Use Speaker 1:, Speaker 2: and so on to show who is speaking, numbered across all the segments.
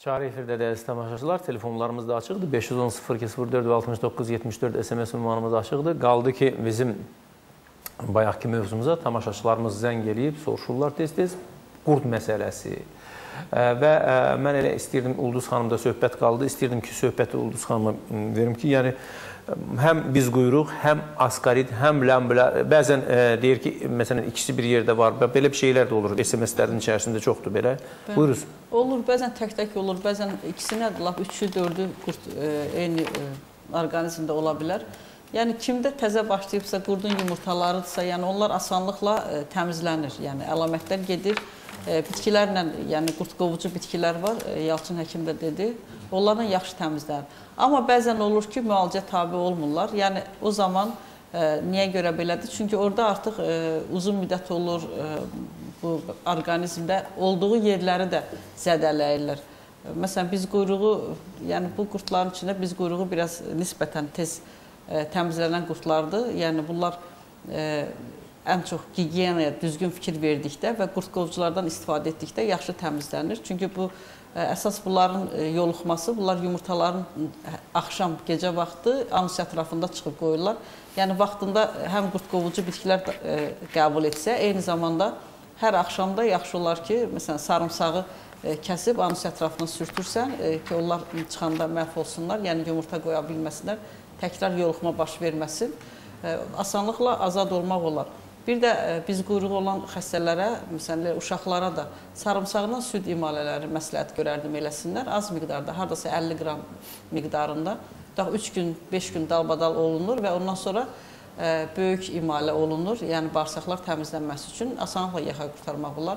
Speaker 1: Çağrı efirdə dəyərli tamaşaçılar, telefonlarımız da açıqdır. 510-02-04 və 69-74 SMS ünvanımız açıqdır. Qaldı ki, bizim bayaqki mövzumuza tamaşaçılarımız zəng eləyib, soruşurlar tez-tez qurd məsələsi. Və mən elə istəyirdim, Ulduz xanımda söhbət qaldı. İstəyirdim ki, söhbəti Ulduz xanıma verim ki, yəni həm biz quyruq, həm askarit, həm ləmbələ, bəzən deyir ki, məsələn, ikisi bir yerdə var, belə bir şeylər də olur, SMS-lərin içərisində çoxdur belə. Buyuruz.
Speaker 2: Olur, bəzən tək-tək olur, bəzən ikisinə də laf, üçü, dördü qurd eyni orqanizmdə ola bilər. Yəni, kimdə təzə başlayıbsa, qurdun yumurtalarıdırsa, yəni onlar asanlıqla təmizlənir, yəni əlamətlər gedir. Bitkilərlə, yəni qurd qovucu bitkilər var, Yalçın həkim də dedi, onlarla yaxşı təmizlənir. Amma bəzən olur ki, müalicə tabi olmurlar. Yəni, o zaman niyə görə belədir? Çünki orada artıq uzun müddət olur, bu orqanizmdə olduğu yerləri də zədələyirlər. Məsələn, biz quyruğu, yəni bu qurdların içində biz quyruğu biraz nisbətən tez təmizlənən qurdlardır. Yəni, bunlar ən çox gigiyenaya düzgün fikir verdikdə və qurd qovuculardan istifadə etdikdə yaxşı təmizlənir. Çünki bu, əsas bunların yoluxması, bunlar yumurtaların axşam, gecə vaxtı anus ətrafında çıxıb qoyurlar. Yəni, vaxtında həm qurd qovucu bitkilər qəbul etsə, eyni zamanda hər axşamda yaxşı olar ki, məsələn, sarımsağı kəsib anus ətrafına sürtürsən ki, onlar çıxanda məhv olsunlar, yəni yumurta qoya bilməsinlər, təkrar yoluxma baş verməsin, asanlıqla azad olmaq olar. Bir də biz quyruğu olan xəstələrə, məsələn, uşaqlara da sarımsaqla süd imalələri məsləhət görərdim eləsinlər. Az miqdarda, haradasa 50 qram miqdarında 3 gün, 5 gün dalbadal olunur və ondan sonra böyük imalə olunur. Yəni, bağırsaqlar təmizlənməsi üçün asanlıqla yaxa qurtarmaq olar.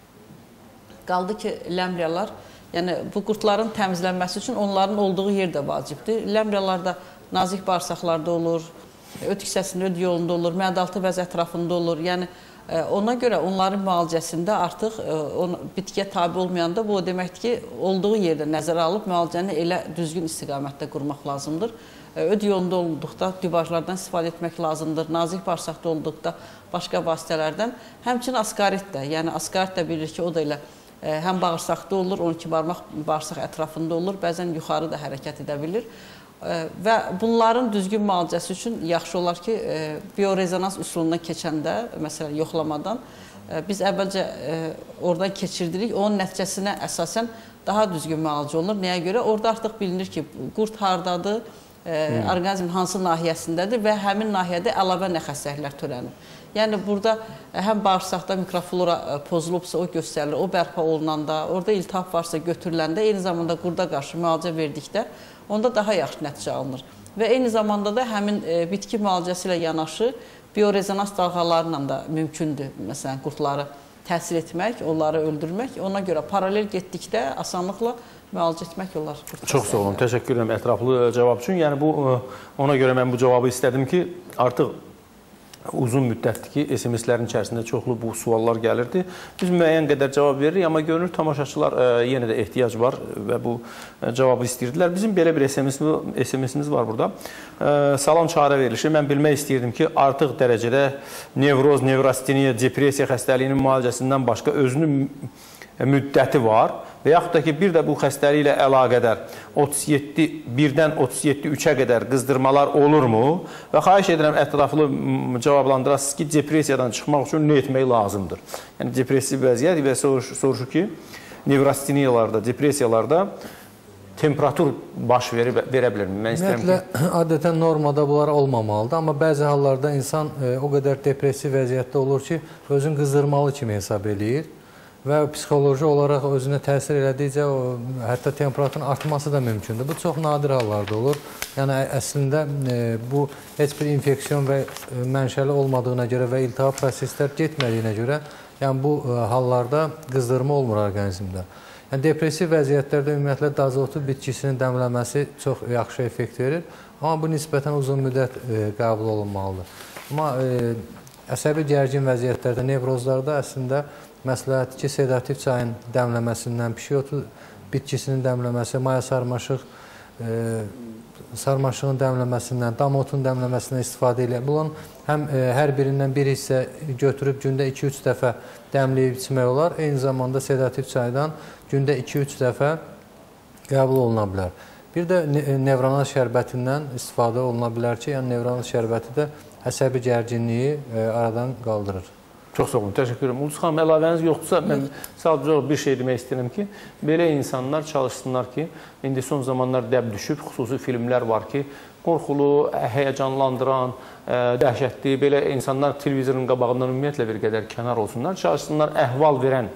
Speaker 2: Qaldı ki, ləmriyalar, yəni bu qurdların təmizlənməsi üçün onların olduğu yer də vacibdir. Ləmriyalar da nazik bağırsaqlarda olur, öd hissəsində, öd yolunda olur, məədaltı vəz ətrafında olur. Yəni, ona görə onların müalicəsində artıq bitkiyə tabi olmayanda bu o deməkdir ki, olduğu yerdə nəzərə alıb müalicəni elə düzgün istiqamətdə qurmaq lazımdır. Öd yolunda olduqda dübajlardan istifadə etmək lazımdır, nazik bağırsaqda olduqda başqa vasitələrdən. Həmçinin askarit də, yəni askarit də bilir ki, o da elə həm bağırsaqda olur, 12 barmaq bağırsaq ətrafında olur, bəzən yuxarı da hərəkət edə bilir. Və bunların düzgün müalicəsi üçün yaxşı olar ki, biorezonans üsulundan keçəndə, məsələn, yoxlamadan biz əvvəlcə oradan keçirdirik, onun nəticəsinə əsasən daha düzgün müalicə olunur. Nəyə görə? Orada artıq bilinir ki, qurd hardadır, orqanizmin hansı nahiyəsindədir və həmin nahiyədə əlavə nə xəstəliklər törənir. Yəni, burada həm bağırsaqda mikroflora pozulubsa o göstərilir, o bərpa olunanda, orada iltihab varsa götürüləndə, eyni zamanda qurda qarşı müalicə verdikdə, onda daha yaxşı nəticə alınır. Və eyni zamanda da həmin bitki müalicəsi ilə yanaşı biorezonans dalğalarla da mümkündür, məsələn, qurdları təsir etmək, onları öldürmək. Ona görə paralel getdikdə asanlıqla müalicə etmək olar.
Speaker 1: Çox sağ olun, təşəkkür edirəm ətraflı cavab üçün. Yəni, ona görə mən bu cavabı istədim ki, artıq uzun müddətdir ki, SMS-lərin içərisində çoxlu bu suallar gəlirdi. Biz müəyyən qədər cavab veririk, amma görünür tamaşaçılar yenə də ehtiyac var və bu cavabı istəyirdilər. Bizim belə bir SMS-imiz var burada. Salam Çağrı verilişi. Mən bilmək istəyirdim ki, artıq dərəcədə nevroz, nevrasteniya, depressiya xəstəliyinin müalicəsindən başqa özünün müddəti var və yaxud da ki, bir də bu xəstəliklə əlaqədar 1-dən 37-3-ə qədər qızdırmalar olurmu? Və xahiş edirəm, ətraflı cavablandırasınız ki, depressiyadan çıxmaq üçün nə etmək lazımdır? Yəni, depressiv vəziyyət və soruşur ki, nevrasteniyalarda, depressiyalarda temperatur baş verə bilirmi?
Speaker 3: Ümumiyyətlə, adətən normada bunlar olmamalıdır, amma bəzi hallarda insan o qədər depressiv vəziyyətdə olur ki, özün qızdırmalı kimi hesab eləyir. Və psixoloji olaraq özünə təsir elədikcə hətta temperaturun artması da mümkündür. Bu çox nadir hallarda olur. Yəni, əslində bu heç bir infeksiyon və mənşəli olmadığına görə və iltihab proseslər getmədiyinə görə yəni, bu hallarda qızdırma olmur orqanizmdə. Yəni, depressiv vəziyyətlərdə ümumiyyətlə dazotu bitkisinin dəmləməsi çox yaxşı effekt verir. Amma bu nisbətən uzun müddət qəbul olunmalıdır. Amma əsəbi gərgin vəziyyətlərdə, nevrozlarda əslində məsləhətdir ki, sedativ çayın dəmləməsindən, pişiyotu bitkisinin dəmləməsi, maya sarmaşığın dəmləməsindən, damotun dəmləməsindən istifadə edir. Bunun həm hər birindən bir hissə götürüb gündə 2-3 dəfə dəmləyib içmək olar. Eyni zamanda sedativ çaydan gündə 2-3 dəfə qəbul oluna bilər. Bir də nevronal şərbətindən istifadə oluna bilər ki, yəni nevronal şərbəti də əsəbi gərginliyi aradan qaldırır.
Speaker 1: Çox sağ olun, təşəkkür edirəm. Ulduz xanım, əlavəniz yoxdursa, mən sadəcə bir şey demək istəyirəm ki, belə insanlar çalışsınlar ki, indi son zamanlar dəb düşüb, xüsusi filmlər var ki, qorxulu, həyəcanlandıran, dəhşətli, belə insanlar televizorun qabağından ümumiyyətlə bir qədər kənar olsunlar, çalışsınlar əhval verən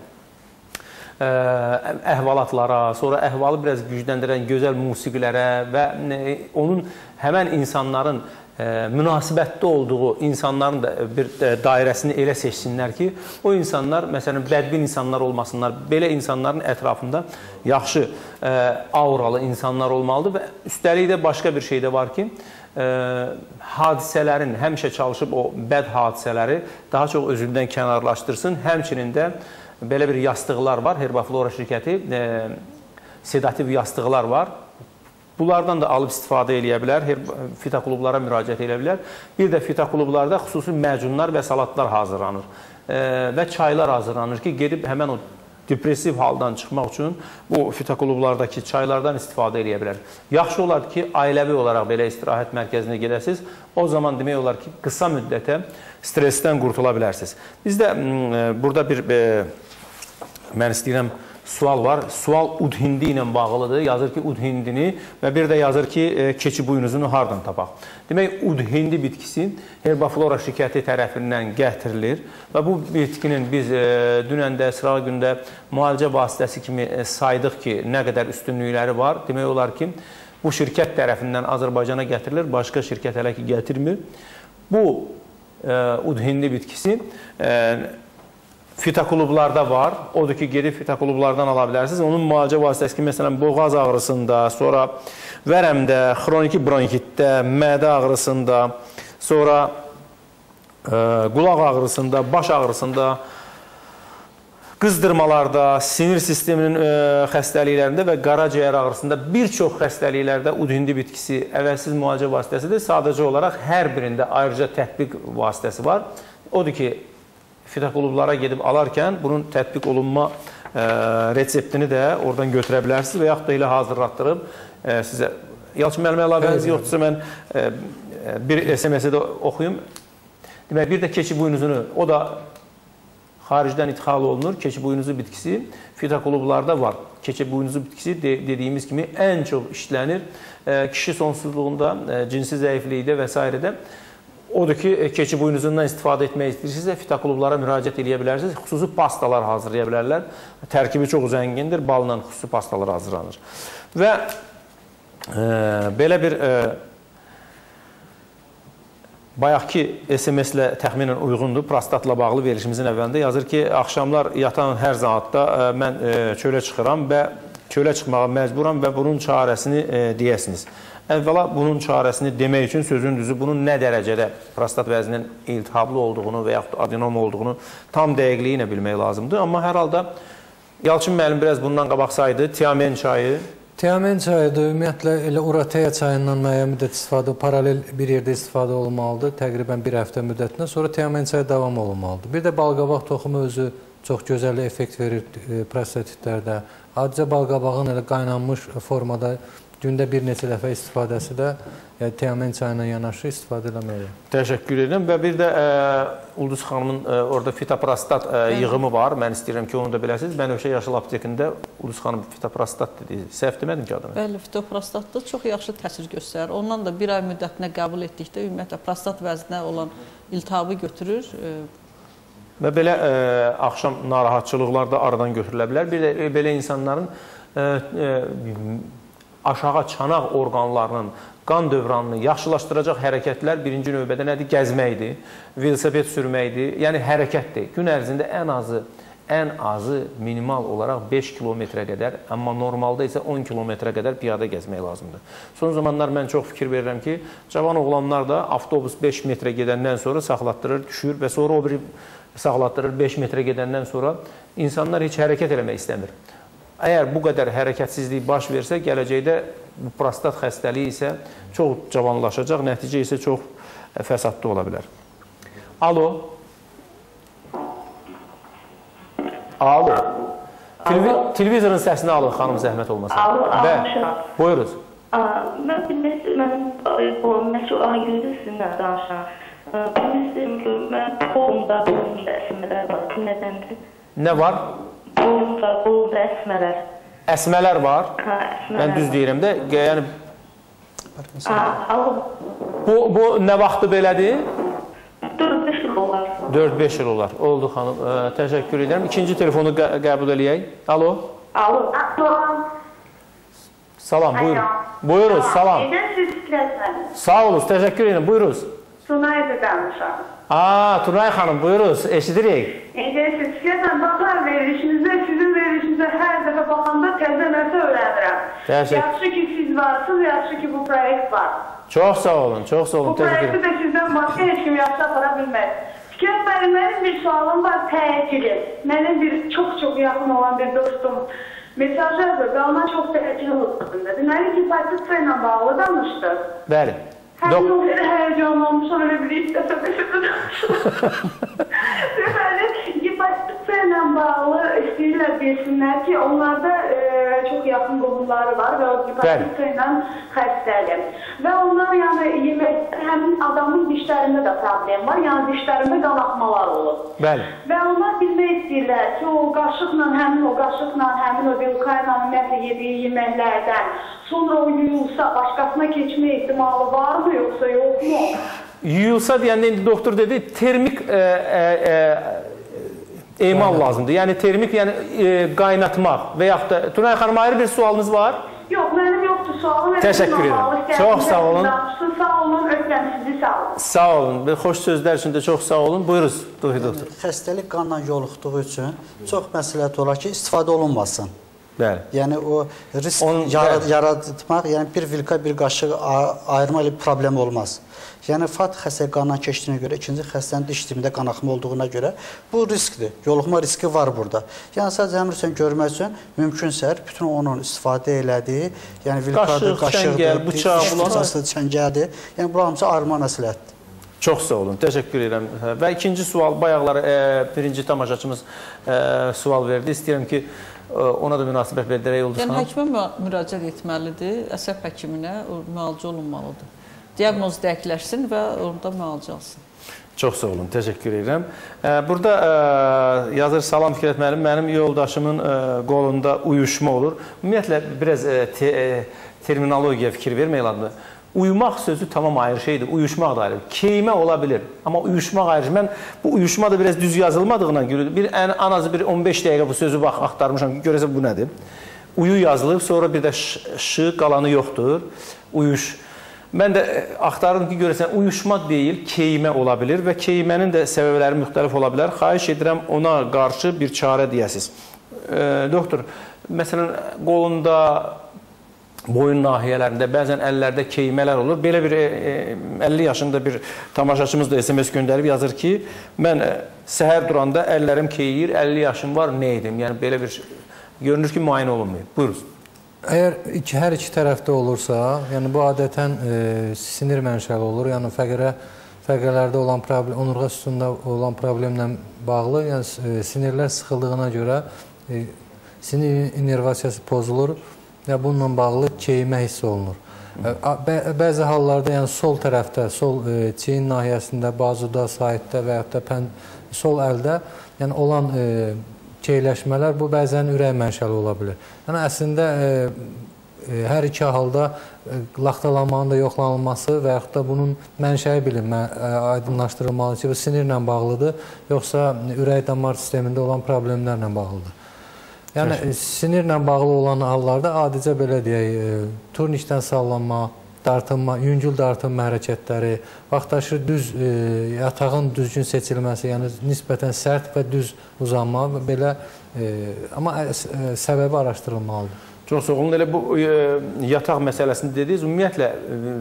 Speaker 1: əhvalatlara, sonra əhvalı biraz gücləndirən gözəl musiqilərə və onun həmən insanların münasibətdə olduğu insanların da bir dairəsini elə seçsinlər ki, o insanlar, məsələn, bədbin insanlar olmasınlar. Belə insanların ətrafında yaxşı, auralı insanlar olmalıdır və üstəlik də başqa bir şey də var ki, hadisələrin, həmişə çalışıb o bəd hadisələri daha çox özündən kənarlaşdırsın. Həmçinin də belə bir yastıqlar var, Herbaflora şirkəti, sedativ yastıqlar var. Bunlardan da alıb istifadə edə bilər, fitoklublara müraciət edə bilər. Bir də fitoklublarda xüsusi məcunlar və salatlar hazırlanır və çaylar hazırlanır ki, gedib həmən o depressiv haldan çıxmaq üçün bu fitoklublardakı çaylardan istifadə edə bilər. Yaxşı olar ki, ailəvi olaraq belə istirahət mərkəzinə gedəsiniz. O zaman demək olar ki, qısa müddətə stressdən qurtula bilərsiniz. Bizdə burada bir, mən istəyirəm, sual var. Sual udhindi ilə bağlıdır. Yazır ki, udhindini və bir də yazır ki, keçi buynuzunu hardan tapaq? Demək, udhindi bitkisi Herbaflora şirkəti tərəfindən gətirilir və bu bitkinin biz dünən də, sırağı gündə müalicə vasitəsi kimi saydıq ki, nə qədər üstünlükləri var. Demək olar ki, bu şirkət tərəfindən Azərbaycana gətirilir, başqa şirkət hələ ki gətirmir. Bu udhindi bitkisi fitoklublarda var. Odur ki, gedib fitoklublardan ala bilərsiniz. Onun müalicə vasitəsi ki, məsələn, boğaz ağrısında, sonra vərəmdə, xroniki bronxitdə, mədə ağrısında, sonra qulaq ağrısında, baş ağrısında, qızdırmalarda, sinir sisteminin xəstəliklərində və qaraciyər ağrısında bir çox xəstəliklərdə udhindi bitkisi əvvəlsiz müalicə vasitəsidir. Sadəcə olaraq hər birində ayrıca tətbiq vasitəsi var. Odur ki, fitoklublara gedib alarkən bunun tətbiq olunma reseptini də oradan götürə bilərsiniz və yaxud da elə hazırlatdırıb sizə. Yalçın müəllimə əlavəniz yoxdursa, mən bir SMS-i də oxuyum. Demək, bir də keçi buynuzunu, o da xaricdən ithal olunur. Keçi buynuzu bitkisi fitoklublarda var. Keçi buynuzu bitkisi dediyimiz kimi ən çox işlənir. Kişi sonsuzluğunda, cinsi zəiflikdə və s. Odur ki, keçi buynuzundan istifadə etmək istəyirsinizsə, fitoklublara müraciət edə bilərsiniz. Xüsusi pastalar hazırlaya bilərlər. Tərkibi çox zəngindir, balla xüsusi pastalar hazırlanır. Və belə bir bayaqki SMS-lə təxminən uyğundur. Prostatla bağlı verilişimizin əvvəlində yazır ki, axşamlar yatan hər saatda mən çölə çıxıram və çölə çıxmağa məcburam və bunun çarəsini deyəsiniz. Əvvəla bunun çarəsini demək üçün sözün düzü bunun nə dərəcədə prostat vəzninin iltihablı olduğunu və yaxud adenom olduğunu tam dəqiqliyi ilə bilmək lazımdır. Amma hər halda Yalçın müəllim biraz bundan qabaqsaydı, tiamen çayı.
Speaker 3: Tiamen çayı da ümumiyyətlə elə uroteya çayından müəyyən müddət istifadə, paralel bir yerdə istifadə olunmalıdır. Təqribən bir həftə müddətindən sonra tiamen çayı davam olunmalıdır. Bir də balqabaq toxumu özü çox gözəl effekt verir prostatitlərdə. Adicə balqabağın elə qaynanmış formada gündə bir neçə dəfə istifadəsi də tiamen çayına yanaşı istifadə eləməkdir.
Speaker 1: Təşəkkür edirəm və bir də Ulduz xanımın orada fitoprostat yığımı var. Mən istəyirəm ki, onu da biləsiniz. Bənövşə Yaşıl aptekində Ulduz xanım fitoprostat dedi. Səhv demədim ki adını?
Speaker 2: Bəli, fitoprostatda çox yaxşı təsir göstərir. Ondan da bir ay müddətinə qəbul etdikdə ümumiyyətlə prostat vəzinə olan iltihabı götürür.
Speaker 1: Və belə axşam narahatçılıqlar da aradan götürülə bilər. Bir də belə insanların aşağı çanaq orqanlarının qan dövranını yaxşılaşdıracaq hərəkətlər birinci növbədə nədir? Gəzməkdir, velosiped sürməkdir, yəni hərəkətdir. Gün ərzində ən azı minimal olaraq 5 kilometrə qədər, amma normalda isə 10 kilometrə qədər piyada gəzmək lazımdır. Son zamanlar mən çox fikir verirəm ki, cavan oğlanlar da avtobus 5 metrə gedəndən sonra saxlatdırır, düşür və sonra o biri saxlatdırır 5 metrə gedəndən sonra insanlar heç hərəkət eləmək istəmir. Əgər bu qədər hərəkətsizlik baş versə, gələcəkdə bu prostat xəstəliyi isə çox cavanlaşacaq, nəticə isə çox fəsadlı ola bilər. Alo. Alo. Televizorun səsini alın, xanım, zəhmət olmasa.
Speaker 4: Almışam.
Speaker 1: Buyuruz.
Speaker 4: Mən bilmək, mən çox gündüz sizinlə danışam. Bilmək ki, mən qolumda əsmələr var. Nədəndir?
Speaker 1: Nə var?
Speaker 4: Qolumda əsmələr.
Speaker 1: Əsmələr var.
Speaker 4: Hə, əsmələr.
Speaker 1: Mən düz deyirəm də, yəni bu nə vaxtı belədir?
Speaker 4: 4-5 il olar.
Speaker 1: 4-5 il olar. Oldu, xanım. Təşəkkür edirəm. İkinci telefonu qəbul eləyək. Alo.
Speaker 4: Alo.
Speaker 1: Salam, buyurun. Buyuruz, salam.
Speaker 4: Edən siz istəyərsiniz.
Speaker 1: Sağ olun, təşəkkür edirəm. Buyuruz.
Speaker 4: Sunay'da danışam.
Speaker 1: Turnay xanım, buyuruz. Eşidirik.
Speaker 4: Edən siz istəyərsiniz. Baxar verilişinizdə, sizin verilişinizdə hər dəfə baxanda təzə nəsə öyrənirəm. Yaxşı ki siz varsınız, yaxşı ki bu proyekt var.
Speaker 1: Çox sağ olun, çox sağ olun.
Speaker 4: Bu proyekti də sizdən başqa heç kim yaxşı apara bilməz. Fikret bəli, mənim bir sualım var, təhəkili. Mənim bir çox yaxın olan bir dostum mesaj yazır, qalma çox təhəkili olmasında. Deməli ki, hepatitsa ilə bağlı danışdı.
Speaker 1: Bəli.
Speaker 4: Həmin o elə həyəcanlanmışam, elə bir ilk dəfə beşimdə danışdım. Deməli, hepatitsa ilə bağlı istəyirlər bilsinlər ki, onlarda çox yaxın qohumları var və o hepatitsa ilə xəstədir. Və onlar həmin adamın dişlərində də problem var, yəni dişlərində qanaxmalar olur.
Speaker 1: Bəli.
Speaker 4: Və onlar bilmək istəyirlər ki, o qaşıqla, həmin o vilkayla ümumiyyətlə yediyi yeməklərdən sonra o yuyulsa, başqasına keçmə ehtimalı varmı, yoxsa yoxmu?
Speaker 1: Yuyulsa deyəndə indi doktor dedi, termik emal lazımdır. Yəni termik, qaynatmaq və yaxud da... Tunay xanım, ayrı bir sualınız var?
Speaker 4: Yox, mənim yoxdur sualım.
Speaker 1: Təşəkkür edirəm. Çox sağ olun.
Speaker 4: Sağ olun, öpürəm sizi, sağ olun.
Speaker 1: Sağ olun. Xoş sözlər üçün də çox sağ olun. Buyuruz, doktor.
Speaker 5: Xəstəlik qanla yoluxduğu üçün çox məsləhət olar ki, istifadə olunmasın.
Speaker 1: Bəli.
Speaker 5: Yəni o risk yaratmaq, yəni bir vilka, bir qaşıq ayırma ilə problem olmaz. Yəni FAT xəstəlik qandan keçdiyinə görə, ikinci xəstənin diş dibində qanaxma olduğuna görə bu riskdir. Yoluxma riski var burada. Yəni sadəcə həmrüsən görmək üçün mümkünsə bütün onun istifadə elədiyi, yəni vilkadır, qaşıqdır, bıçaq, çəngədir. Yəni bu hamısı ayırma məsləhətdir.
Speaker 1: Çox sağ olun, təşəkkür edirəm. Və ikinci sual, bayaqlar birinci tamaşaçımız sual verdi. İstəyirəm ki, ona da münasibət verdirək oldu.
Speaker 2: Yəni, həkimə müraciət etməlidir, əsəb həkiminə müalicə olunmalıdır. Diaqnoz dəqiqləşsin və orada müalicə alsın.
Speaker 1: Çox sağ olun, təşəkkür edirəm. Burada yazır, salam Fikrət müəllim, mənim yoldaşımın qolunda uyuşma olur. Ümumiyyətlə, biraz terminologiya fikir vermək lazımdır. Uyumaq sözü tamam ayrı şeydir, uyuşmaq da ayrı. Keymə ola bilir, amma uyuşmaq ayrı. Mən bu uyuşma da biraz düz yazılmadığından görə en azı bir 15 dəqiqə bu sözü axtarmışam ki, görəsə bu nədir? Uyu yazılıb, sonra bir də şı qalanı yoxdur, uyuş. Mən də axtardım ki, görəsən uyuşma deyil, keymə ola bilir və keymənin də səbəbləri müxtəlif ola bilər. Xahiş edirəm ona qarşı bir çarə deyəsiz. Doktor, məsələn, qolunda, boyun nahiyələrində, bəzən əllərdə keymələr olur. Belə bir 50 yaşında bir tamaşaçımız da SMS göndərib yazır ki, mən səhər duranda əllərim keyir, 50 yaşım var, nə edim? Yəni, belə bir görünür ki, müayinə olunmayıb. Buyuruz.
Speaker 3: Əgər hər iki tərəfdə olursa, yəni bu adətən sinir mənşəli olur, yəni fəqərlərdə olan problem, onurğa sütununda olan problemlə bağlı, yəni sinirlər sıxıldığına görə sinir inervasiyası pozulur və bununla bağlı keymə hiss olunur. Bəzi hallarda, yəni sol tərəfdə, sol çiyin nahiyəsində, bazuda, sahiddə və yaxud da sol əldə yəni olan keyləşmələr bu bəzən ürək mənşəli ola bilir. Yəni əslində hər iki halda laxtalanmanın da yoxlanılması və yaxud da bunun mənşəyi bilinmə aydınlaşdırılmalı ki, bu sinirlə bağlıdır, yoxsa ürək damar sistemində olan problemlərlə bağlıdır. Yəni sinirlə bağlı olan hallarda adicə belə deyək, turnikdən sallanma, dartınma, yüngül dartınma hərəkətləri, vaxtaşır düz yatağın düzgün seçilməsi, yəni nisbətən sərt və düz uzanma, belə, amma səbəbi araşdırılmalıdır.
Speaker 1: Çox sağ olun. Elə bu yataq məsələsini dediniz, ümumiyyətlə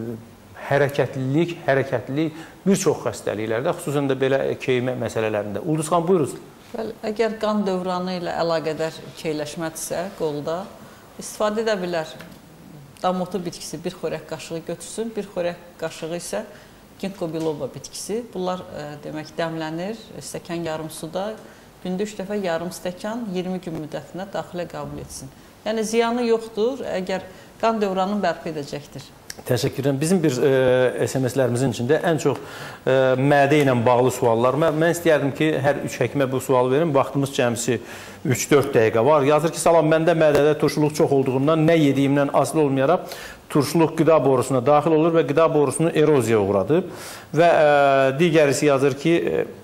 Speaker 1: hərəkətlilik bir çox xəstəliklərdə, xüsusən də belə keymə məsələlərində. Ulduzxan, buyuruz.
Speaker 2: Bəli, əgər qan dövranı ilə əlaqədar keyləşmədirsə qolda, istifadə edə bilər. Damotu bitkisi bir xörək qaşığı götürsün, bir xörək qaşığı isə ginkgo biloba bitkisi. Bunlar demək dəmlənir, stəkan yarım suda gündə 3 dəfə yarım stəkan 20 gün müddətinə daxilə qəbul etsin. Yəni ziyanı yoxdur, əgər qan dövranını bərpa edəcəkdir.
Speaker 1: Təşəkkür edirəm. Bizim bir SMS-lərimizin içində ən çox mədə ilə bağlı suallar. Mən istəyərdim ki, hər 3 həkimə bu sualı verim. Vaxtımız cəmsi 3-4 dəqiqə var. Yazır ki, salam, məndə mədədə turşuluq çox olduğundan nə yediyimdən asılı olmayaraq turşuluq qida borusuna daxil olur və qida borusunu eroziyaya uğradır. Və digərisi yazır ki,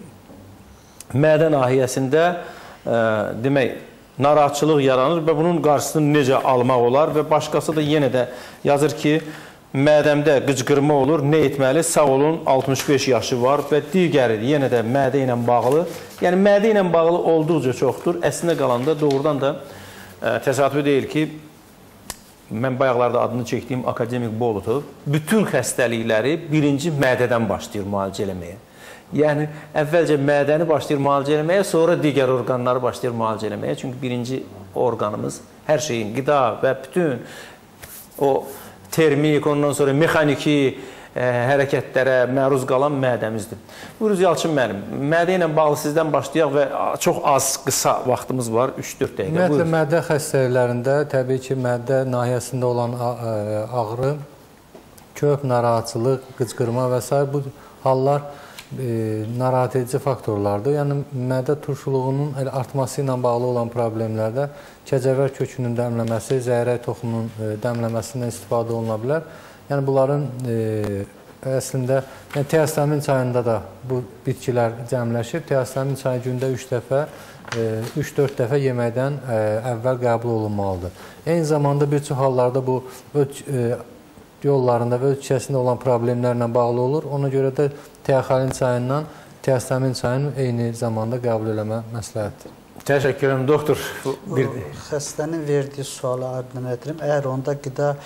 Speaker 1: mədə nahiyəsində demək, narahatçılıq yaranır və bunun qarşısını necə almaq olar və başqası da yenə də yazır ki, mədəmdə qıcqırma olur, nə etməli? Sağ olun, 65 yaşı var və digəri yenə də mədə ilə bağlı. Yəni, mədə ilə bağlı olduqca çoxdur. Əslində qalanda doğrudan da təsadüfi deyil ki, mən bayaqlarda adını çəkdiyim akademik Bolotov bütün xəstəlikləri birinci mədədən başlayır müalicə eləməyə. Yəni, əvvəlcə mədəni başlayır müalicə eləməyə, sonra digər orqanları başlayır müalicə eləməyə. Çünki birinci orqanımız hər şeyin qida və bütün o termik, ondan sonra mexaniki hərəkətlərə məruz qalan mədəmizdir. Buyuruz Yalçın müəllim, mədə ilə bağlı sizdən başlayaq və çox az, qısa vaxtımız var, 3-4 dəqiqə.
Speaker 3: Ümumiyyətlə, mədə xəstəliklərində təbii ki, mədə nahiyəsində olan ağrı, köp, narahatçılıq, qıcqırma və s. bu hallar narahat edici faktorlardır. Yəni, mədə turşuluğunun artması ilə bağlı olan problemlərdə kəcəvər kökünün dəmləməsi, zəyrək toxumunun dəmləməsindən istifadə oluna bilər. Yəni, bunların əslində teostamin çayında da bu bitkilər cəmləşib. Teostamin çayı gündə 3-4 dəfə yeməkdən əvvəl qəbul olunmalıdır. Eyni zamanda bir çox hallarda bu yollarında və öz içərisində olan problemlərlə bağlı olur. Ona görə də teoxalin çayından teostamin çayını eyni zamanda qəbul eləmə məsləhətdir.
Speaker 1: Təşəkkür edirəm, doktor.
Speaker 5: Xəstənin verdiyi sualı aydın edirəm. Əgər onda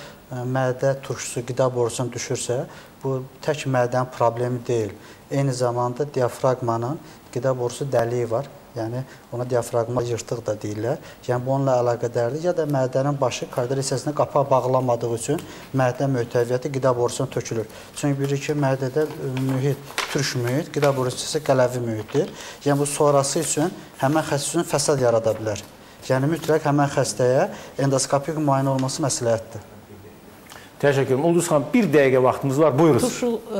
Speaker 5: mədə turşusu, qida borusuna düşürsə, bu tək mədənin problemi deyil. Eyni zamanda diafraqmanın qida borusu dəliyi var. Yəni, ona diafraqma yırtıq da deyirlər. Yəni, bu onunla əlaqədardır. Ya da mədənin başı kardiyal hissəsində qapaq bağlamadığı üçün mədə mütəviyyəti qida borusuna tökülür. Çünki bilir ki, mədədə mühit, türş mühit, qida borusu isə qələvi mühitdir. Yəni, bu sonrası üçün həmən xəstə üçün fəsad yarada bilər. Yəni, mütləq həmən xəstəyə endoskopik müayinə olması məsləhətdir.
Speaker 1: Təşəkkür edirəm. Ulduz xanım, bir dəqiqə vaxtımız var. Buyuruz.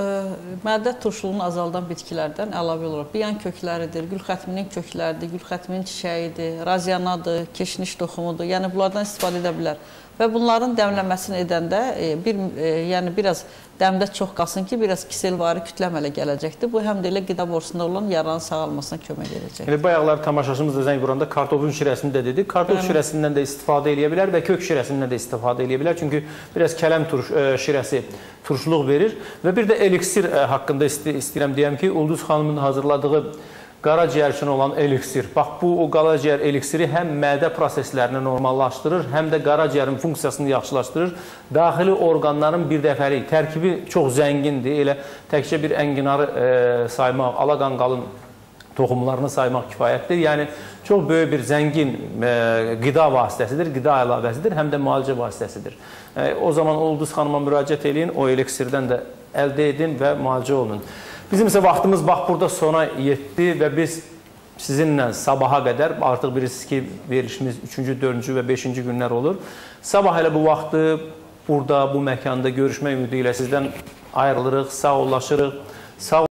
Speaker 2: Mədə turşuluğunu azaldan bitkilərdən əlavə olaraq biyan kökləridir, gül xətminin kökləridir, gül xətminin çiçəyidir, raziyanadır, keşniş toxumudur. Yəni, bunlardan istifadə edə bilər. Və bunların dəmləməsini edəndə yəni biraz dəmdə çox qalsın ki, biraz kiselvari kütlə əmələ gələcəkdir. Bu, həm də elə qida borusunda olan yaranın sağalmasına kömək edəcək.
Speaker 1: Bayaqlar tamaşaçımız da zəng vuranda kartofun şirəsini də dedik. Kartof şirəsindən də istifadə edə bilər və kök şirəsindən də istifadə edə bilər. Çünki biraz kələm şirəsi turşuluq verir. Və bir də eliksir haqqında istəyirəm deyəm ki, Ulduz xanımın hazırladığı qaraciyər üçün olan eliksir. Bax, bu o qaraciyər eliksiri həm mədə proseslərini normallaşdırır, həm də qaraciyərin funksiyasını yaxşılaşdırır. Daxili orqanların bir dəfəlik tərkibi çox zəngindir. Elə təkcə bir ənginarı saymaq, alaqanqalın toxumlarını saymaq kifayətdir. Yəni, çox böyük bir zəngin qida vasitəsidir, qida əlavəsidir, həm də müalicə vasitəsidir. O zaman Ulduz xanıma müraciət edin, o eliksirdən də əldə edin və müalicə olunun. Bizim isə vaxtımız bax burada sona yetdi və biz sizinlə sabaha qədər, artıq bilirsiniz ki, verilişimiz 3-cü, 4-cü və 5-ci günlər olur. Sabah elə bu vaxtı burada, bu məkanda görüşmək ümidi ilə sizdən ayrılırıq, sağollaşırıq.